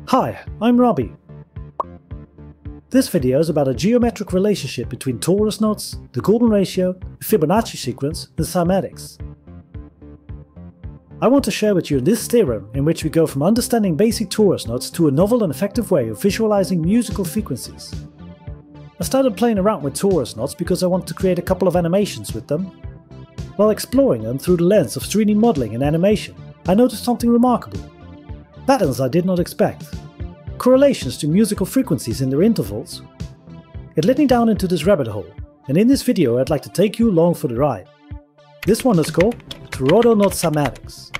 Hi, I'm Robbie. This video is about a geometric relationship between Torus knots, the golden ratio, the Fibonacci sequence, and Cymatics. I want to share with you this theorem in which we go from understanding basic Torus knots to a novel and effective way of visualizing musical frequencies. I started playing around with Torus knots because I wanted to create a couple of animations with them. While exploring them through the lens of 3D modeling and animation, I noticed something remarkable. Patterns I did not expect. Correlations to musical frequencies in their intervals. It led me down into this rabbit hole, and in this video I'd like to take you along for the ride. This one is called Toroidal Knot Cymatics.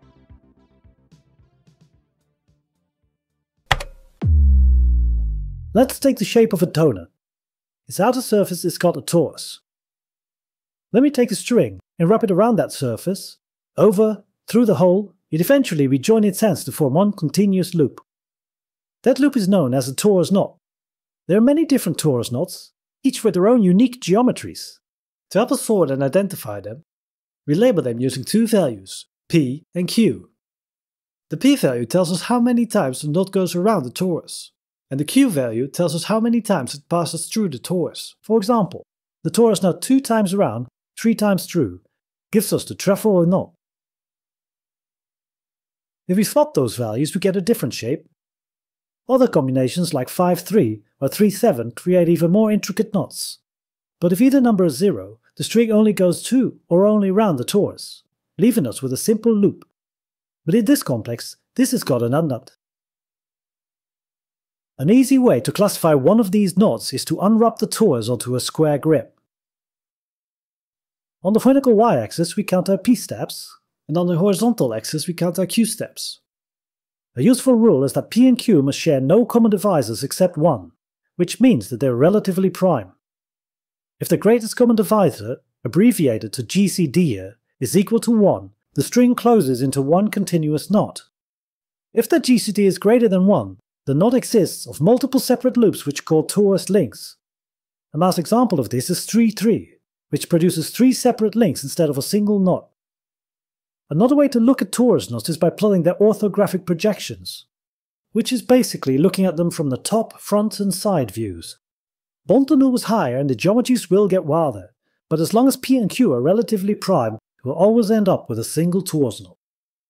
Let's take the shape of a donut. Its outer surface is called a torus. Let me take a string and wrap it around that surface, over, through the hole, yet eventually we join its ends to form one continuous loop. That loop is known as a Torus knot. There are many different Torus knots, each with their own unique geometries. To help us sort and identify them, we label them using two values, P and Q. The P value tells us how many times the knot goes around the torus, and the Q value tells us how many times it passes through the torus. For example, the Torus knot 2 times around, 3 times through, gives us the trefoil or knot. If we swap those values, we get a different shape. Other combinations like 5-3 or 3-7 create even more intricate knots. But if either number is 0, the string only goes to or only around the torus, leaving us with a simple loop. But in this complex, this is called an unknot. An easy way to classify one of these knots is to unwrap the torus onto a square grip. On the vertical y-axis we count our p steps, and on the horizontal axis we count our q steps. A useful rule is that p and q must share no common divisors except 1, which means that they are relatively prime. If the greatest common divisor, abbreviated to GCD here, is equal to 1, the string closes into one continuous knot. If that GCD is greater than 1, the knot exists of multiple separate loops which are called torus links. A nice example of this is 3-3, which produces 3 separate links instead of a single knot. Another way to look at torus knots is by plotting their orthographic projections, which is basically looking at them from the top, front and side views. Bontenul is higher and the geometries will get wilder, but as long as P and Q are relatively prime, we'll always end up with a single torus knot.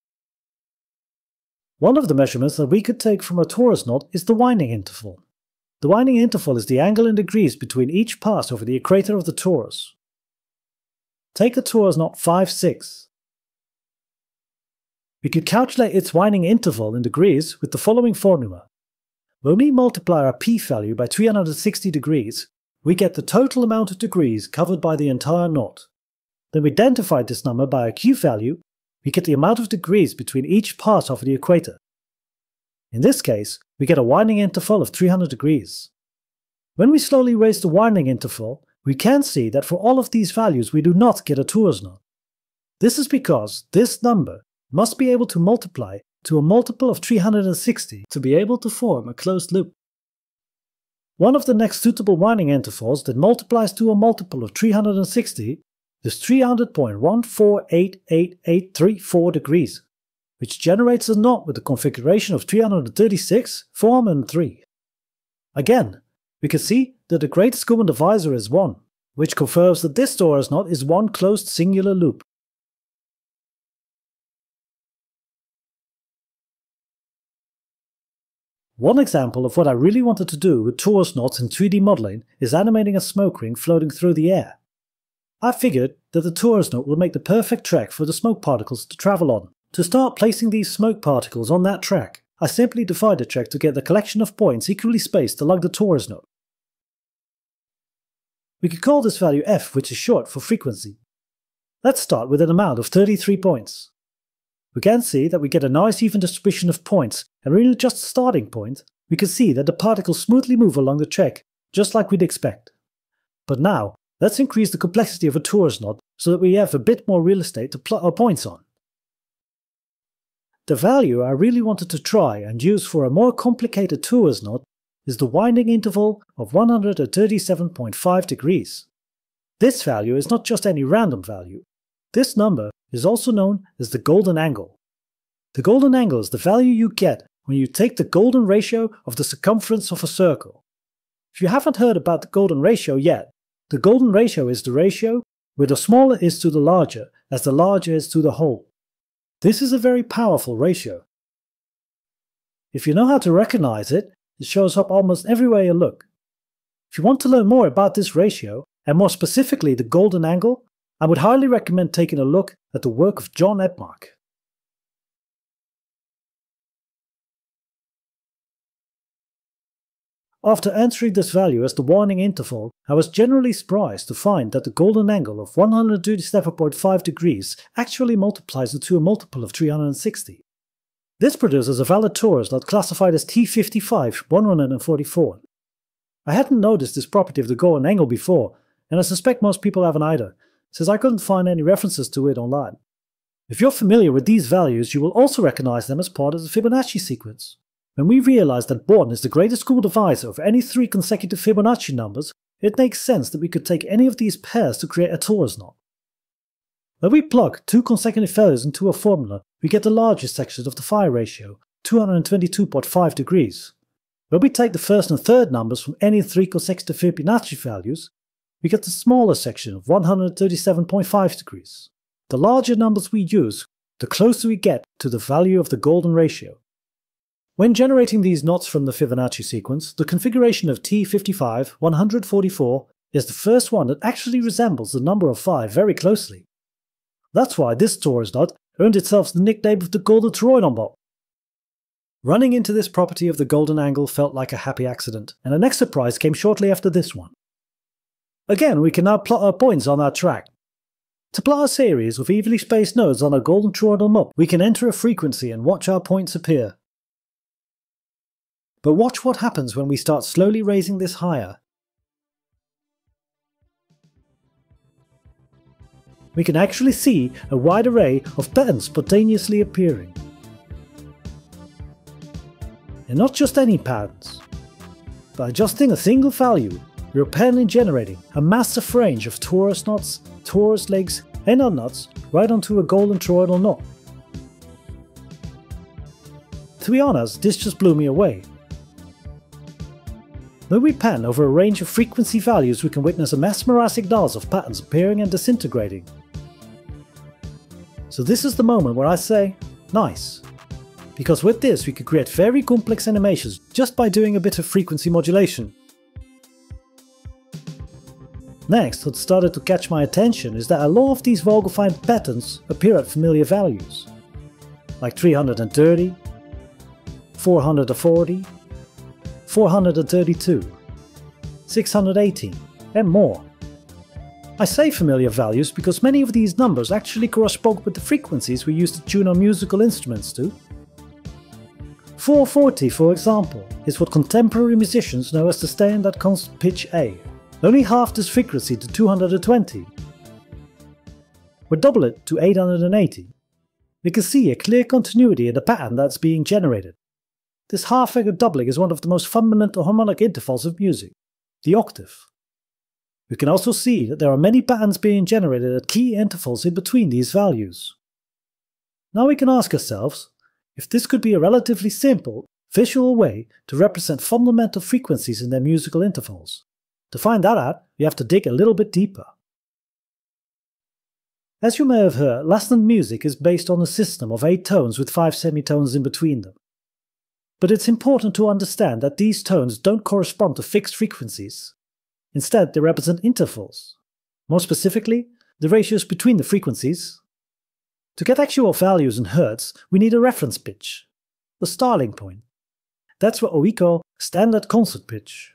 One of the measurements that we could take from a torus knot is the winding interval. The winding interval is the angle in degrees between each pass over the equator of the torus. Take the torus knot 5-6. We could calculate its winding interval in degrees with the following formula. When we multiply our p value by 360 degrees, we get the total amount of degrees covered by the entire knot. Then we identify this number by our q value, we get the amount of degrees between each pass over the equator. In this case, we get a winding interval of 300 degrees. When we slowly raise the winding interval, we can see that for all of these values we do not get a torus knot. This is because this number must be able to multiply to a multiple of 360 to be able to form a closed loop. One of the next suitable winding intervals that multiplies to a multiple of 360 is 300.148834 degrees, which generates a knot with the configuration of 336, 403. Again, we can see that the greatest common divisor is 1, which confirms that this torus knot is one closed singular loop. One example of what I really wanted to do with torus knots in 3D modeling is animating a smoke ring floating through the air. I figured that the torus knot would make the perfect track for the smoke particles to travel on. To start placing these smoke particles on that track, I simply divide the track to get the collection of points equally spaced along the torus knot. We could call this value f, which is short for frequency. Let's start with an amount of 33 points. We can see that we get a nice even distribution of points, and really just a starting point, we can see that the particles smoothly move along the track, just like we'd expect. But now, let's increase the complexity of a torus knot so that we have a bit more real estate to plot our points on. The value I really wanted to try and use for a more complicated torus knot is the winding interval of 137.5 degrees. This value is not just any random value. This number is also known as the golden angle. The golden angle is the value you get when you take the golden ratio of the circumference of a circle. If you haven't heard about the golden ratio yet, the golden ratio is the ratio where the smaller is to the larger as the larger is to the whole. This is a very powerful ratio. If you know how to recognize it, it shows up almost everywhere you look. If you want to learn more about this ratio, and more specifically the golden angle, I would highly recommend taking a look at the work of John Edmark. After entering this value as the warning interval, I was generally surprised to find that the golden angle of 137.5 degrees actually multiplies into a multiple of 360. This produces a valid torus knot classified as T55-144. I hadn't noticed this property of the golden angle before, and I suspect most people haven't either, since I couldn't find any references to it online. If you're familiar with these values, you will also recognize them as part of the Fibonacci sequence. When we realized that Born is the greatest common divisor of any 3 consecutive Fibonacci numbers, it makes sense that we could take any of these pairs to create a torus knot. When we plug 2 consecutive values into a formula, we get the largest section of the phi ratio, 222.5 degrees. When we take the first and third numbers from any 3 consecutive Fibonacci values, we get the smaller section of 137.5 degrees. The larger numbers we use, the closer we get to the value of the golden ratio. When generating these knots from the Fibonacci sequence, the configuration of T55-144 is the first one that actually resembles the number of phi very closely. That's why this torus knot earned itself the nickname of the golden toroidal knot. Running into this property of the golden angle felt like a happy accident, and the next surprise came shortly after this one. Again, we can now plot our points on our track. To plot a series of evenly spaced nodes on a golden toroidal knot, we can enter a frequency and watch our points appear. But watch what happens when we start slowly raising this higher. We can actually see a wide array of patterns spontaneously appearing. And not just any patterns. By adjusting a single value, we are apparently generating a massive range of torus knots, torus legs and odd knots right onto a golden toroidal knot. To be honest, this just blew me away. When we pan over a range of frequency values, we can witness a mesmerizing dance of patterns appearing and disintegrating. So this is the moment where I say, nice. Because with this we could create very complex animations just by doing a bit of frequency modulation. Next, what started to catch my attention is that a lot of these well-defined patterns appear at familiar values, like 330, 440, 432, 618, and more. I say familiar values because many of these numbers actually correspond with the frequencies we use to tune our musical instruments to. 440, for example, is what contemporary musicians know as the standard constant pitch A, only half this frequency to 220. We double it to 880. We can see a clear continuity in the pattern that's being generated. This half-figure doubling is one of the most fundamental harmonic intervals of music, the octave. We can also see that there are many patterns being generated at key intervals in between these values. Now we can ask ourselves if this could be a relatively simple, visual way to represent fundamental frequencies in their musical intervals. To find that out, we have to dig a little bit deeper. As you may have heard, Latin music is based on a system of 8 tones with 5 semitones in between them. But it's important to understand that these tones don't correspond to fixed frequencies. Instead, they represent intervals. More specifically, the ratios between the frequencies. To get actual values in hertz, we need a reference pitch, the starting point. That's what we call standard constant pitch.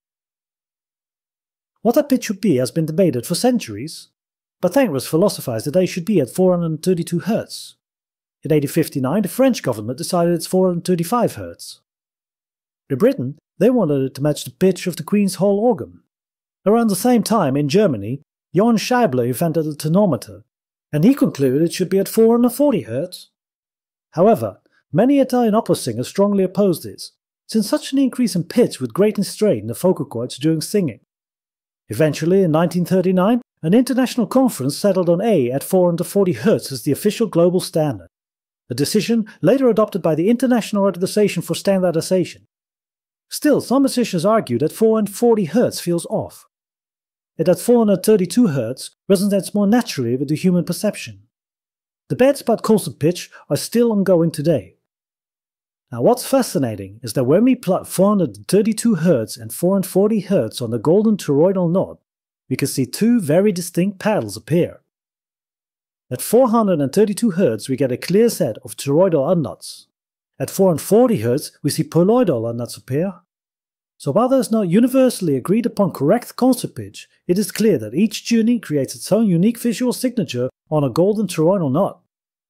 What that pitch should be has been debated for centuries. Pythagoras philosophized that they should be at 432 Hz. In 1859, the French government decided it's 435 Hz. In Britain, they wanted it to match the pitch of the Queen's Hall organ. Around the same time, in Germany, Johann Scheibler invented the tonometer, and he concluded it should be at 440 Hz. However, many Italian opera singers strongly opposed this, since such an increase in pitch would greatly strain the vocal cords during singing. Eventually, in 1939, an international conference settled on A at 440 Hz as the official global standard. a decision later adopted by the International Organization for Standardization. Still, some musicians argue that 440 Hz feels off, and that 432 Hz resonates more naturally with the human perception. Debates about constant pitch are still ongoing today. Now, what's fascinating is that when we plot 432 Hz and 440 Hz on the golden toroidal knot, we can see two very distinct patterns appear. At 432 Hz we get a clear set of toroidal unknots. At 440 Hz we see poloidal unknots appear. So while there is no universally agreed upon correct concert pitch, it is clear that each tuning creates its own unique visual signature on a golden toroidal knot.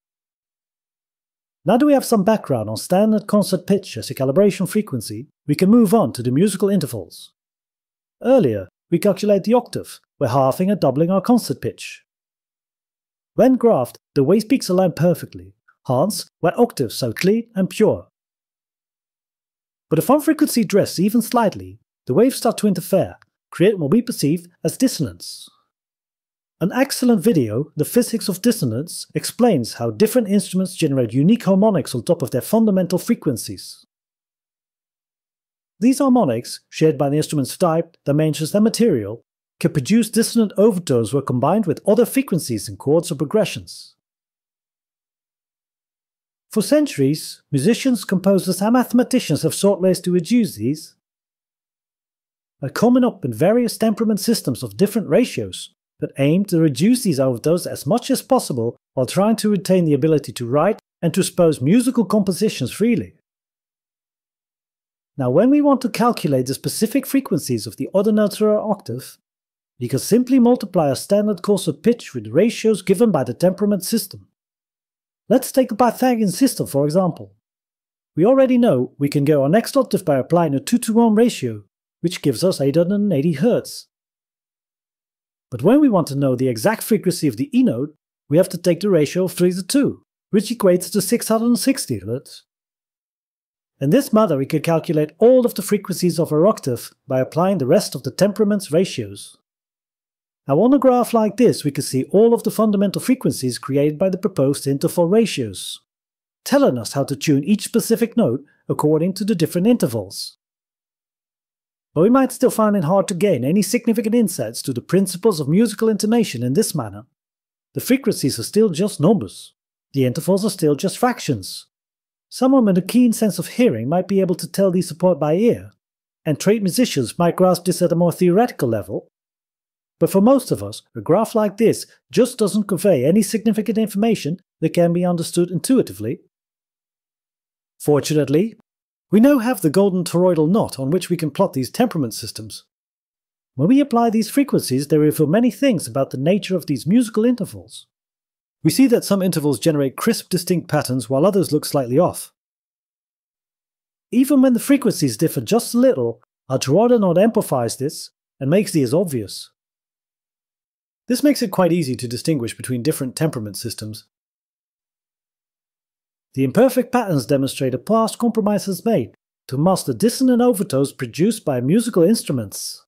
Now that we have some background on standard concert pitch as a calibration frequency, we can move on to the musical intervals. Earlier, we calculate the octave, by halving and doubling our concert pitch. When graphed, the wave peaks align perfectly, hence why octaves sound clean and pure. But if one frequency drifts even slightly, the waves start to interfere, creating what we perceive as dissonance. An excellent video, The Physics of Dissonance, explains how different instruments generate unique harmonics on top of their fundamental frequencies. These harmonics, shared by the instrument's type, dimensions and material, can produce dissonant overtones when combined with other frequencies in chords or progressions. For centuries, musicians, composers and mathematicians have sought ways to reduce these by coming up with various temperament systems of different ratios that aim to reduce these overtones as much as possible while trying to retain the ability to write and to expose musical compositions freely. Now, when we want to calculate the specific frequencies of the other notes of our octave, we can simply multiply our standard concert pitch with the ratios given by the temperament system. Let's take the Pythagorean system for example. We already know we can go our next octave by applying a 2:1 ratio, which gives us 880 Hz. But when we want to know the exact frequency of the E note, we have to take the ratio of 3:2, which equates to 660 Hz. In this manner we can calculate all of the frequencies of our octave by applying the rest of the temperament's ratios. Now on a graph like this we can see all of the fundamental frequencies created by the proposed interval ratios, telling us how to tune each specific note according to the different intervals. But we might still find it hard to gain any significant insights to the principles of musical intonation in this manner. The frequencies are still just numbers. The intervals are still just fractions. Someone with a keen sense of hearing might be able to tell these apart by ear, and trained musicians might grasp this at a more theoretical level. But for most of us, a graph like this just doesn't convey any significant information that can be understood intuitively. Fortunately, we now have the golden toroidal knot on which we can plot these temperament systems. When we apply these frequencies, they reveal many things about the nature of these musical intervals. We see that some intervals generate crisp, distinct patterns while others look slightly off. Even when the frequencies differ just a little, our toroidal knot amplifies this and makes these obvious. This makes it quite easy to distinguish between different temperament systems. The imperfect patterns demonstrate a past compromises made to mask the dissonant overtones produced by musical instruments.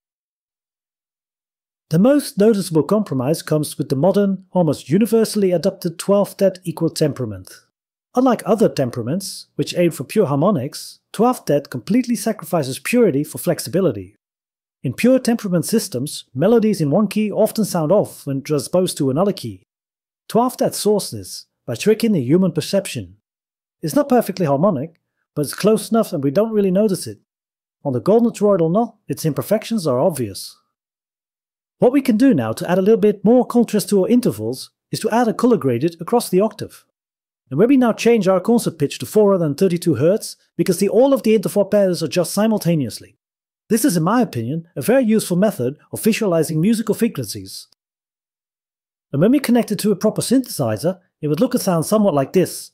The most noticeable compromise comes with the modern, almost universally adopted 12th equal temperament. Unlike other temperaments, which aim for pure harmonics, 12th completely sacrifices purity for flexibility. In pure temperament systems, melodies in one key often sound off when transposed to another key. 12th solves this by tricking the human perception. It's not perfectly harmonic, but it's close enough and we don't really notice it. On the golden toroidal knot, its imperfections are obvious. What we can do now to add a little bit more contrast to our intervals is to add a color gradient across the octave. And when we now change our concert pitch to 432 Hz, we can see all of the interval patterns adjust simultaneously. This is, in my opinion, a very useful method of visualizing musical frequencies. And when we connect it to a proper synthesizer, it would look and sound somewhat like this.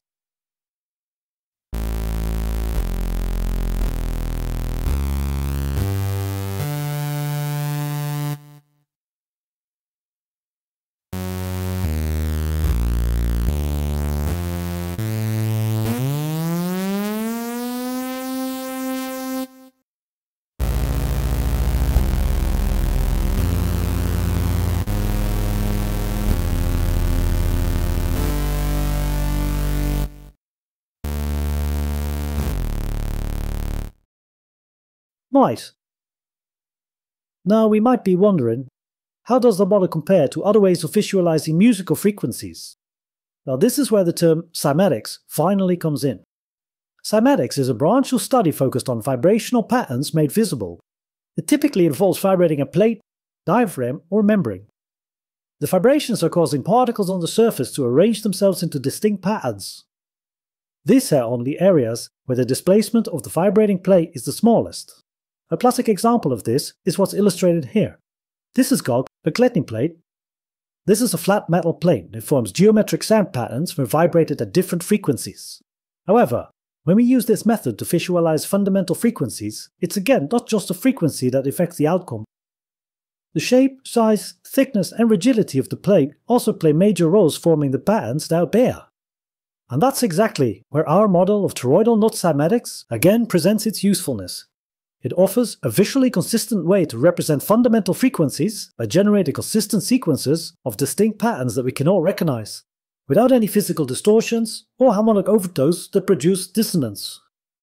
Right. Now we might be wondering, how does the model compare to other ways of visualizing musical frequencies? Well, this is where the term cymatics finally comes in. Cymatics is a branch of study focused on vibrational patterns made visible. It typically involves vibrating a plate, diaphragm, or membrane. The vibrations are causing particles on the surface to arrange themselves into distinct patterns. These are only areas where the displacement of the vibrating plate is the smallest. A classic example of this is what's illustrated here. This is called a Gledning plate. This is a flat metal plate that forms geometric sound patterns when vibrated at different frequencies. However, when we use this method to visualize fundamental frequencies, it's again not just the frequency that affects the outcome. The shape, size, thickness and rigidity of the plate also play major roles forming the patterns that bear. And that's exactly where our model of toroidal knot cymatics again presents its usefulness. It offers a visually consistent way to represent fundamental frequencies by generating consistent sequences of distinct patterns that we can all recognize, without any physical distortions or harmonic overtones that produce dissonance.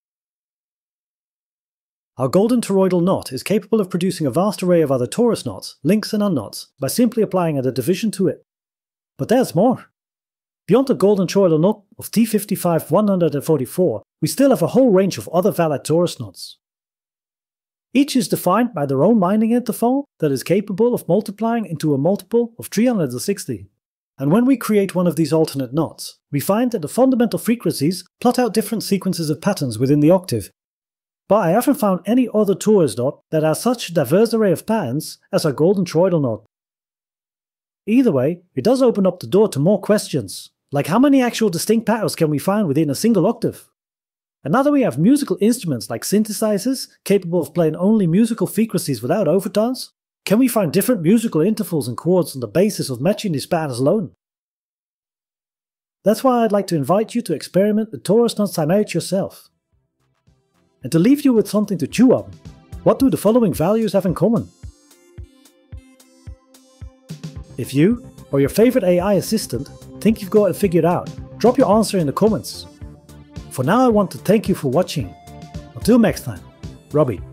Our golden toroidal knot is capable of producing a vast array of other torus knots, links and unknots by simply applying a division to it. But there's more. Beyond the golden toroidal knot of T55-144, we still have a whole range of other valid torus knots. Each is defined by their own binding interval that is capable of multiplying into a multiple of 360. And when we create one of these alternate knots, we find that the fundamental frequencies plot out different sequences of patterns within the octave. But I haven't found any other torus knot that has such a diverse array of patterns as our golden toroidal knot. Either way, it does open up the door to more questions, like how many actual distinct patterns can we find within a single octave? And now that we have musical instruments like synthesizers capable of playing only musical frequencies without overtones, can we find different musical intervals and chords on the basis of matching these patterns alone? That's why I'd like to invite you to experiment the Torus Knot cymatic yourself. And to leave you with something to chew on, what do the following values have in common? If you, or your favorite AI assistant, think you've got it figured out, drop your answer in the comments. For now I want to thank you for watching. Until next time, Robbie.